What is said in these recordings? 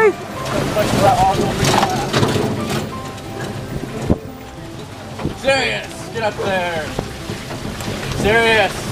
Yay! Serious! Get up there! Serious!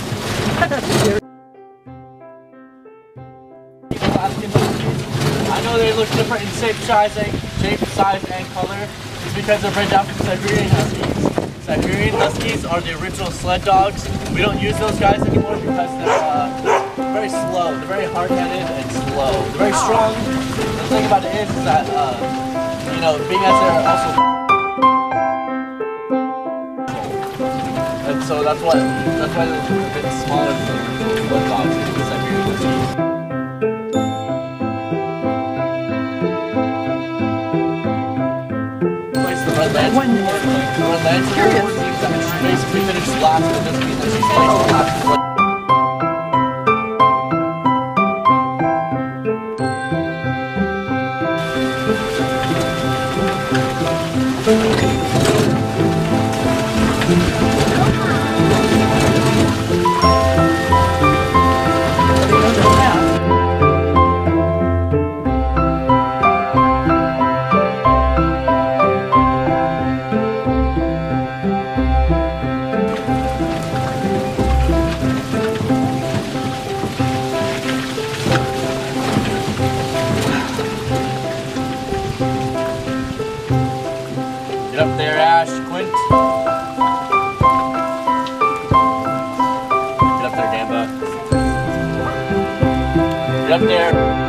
I know they look different in shape, size, and color. It's because they're bred down from Siberian Huskies. Siberian Huskies are the original sled dogs. We don't use those guys anymore because they're very slow. They're very hard-headed and slow. They're very strong. The thing about it is that, you know, being as they're also... And so that's why they're a bit smaller than sled dogs and Siberian Huskies. She basically finished last, but it doesn't mean that she's placed last. Get up there, Ash, Quint. Get up there, Gamba. Get up there.